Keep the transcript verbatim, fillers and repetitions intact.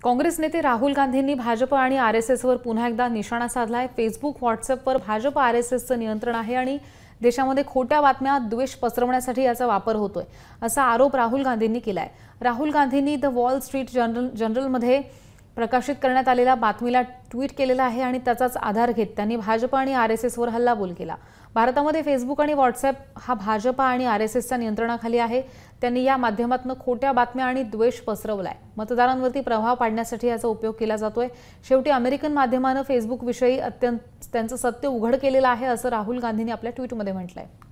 काँग्रेस नेते राहुल गांधींनी भाजप आणि आरएसएसवर पुन्हा एकदा निशाणा साधलाय। फेसबुक व्हॉट्सअपवर भाजप आरएसएसचं नियंत्रण आहे आणि देशामध्ये खोट्या बातम्या द्वेष पसरवण्यासाठी याचा वापर होतोय असा आरोप राहुल गांधींनी केलाय। राहुल गांधींनी द वॉल स्ट्रीट जर्नल जर्नलमध्ये प्रकाशित करण्यात आलेल्या बातमीला ट्विट केलेला आहे आणि त्याचाच आधार घेत त्यांनी भाजप आणि आरएसएसवर हल्लाबोल केला। भारतामध्ये फेसबुक आणि व्हॉट्सअप हा भाजप आणि आरएसएसच्या नियंत्रणाखाली आहे। त्यांनी या माध्यमातून खोट्या बातम्या आणि द्वेष पसरवलाय। मतदारांवरती प्रभाव पाडण्यासाठी याचा उपयोग केला जातोय। शेवटी अमेरिकन माध्यमाने फेसबुक विषयी अत्यंत त्यांचं सत्य उघड केलेलं आहे असं राहुल गांधींनी आपल्या ट्विटमध्ये म्हटलंय।